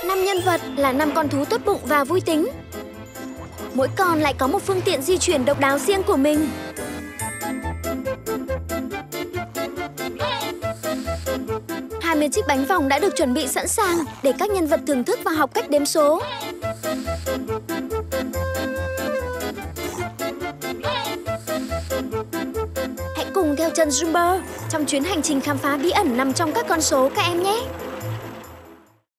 5 nhân vật là 5 con thú tốt bụng và vui tính. Mỗi con lại có một phương tiện di chuyển độc đáo riêng của mình. Hai mươi chiếc bánh vòng đã được chuẩn bị sẵn sàng để các nhân vật thưởng thức và học cách đếm số. Hãy cùng theo chân Jumper trong chuyến hành trình khám phá bí ẩn nằm trong các con số các em nhé!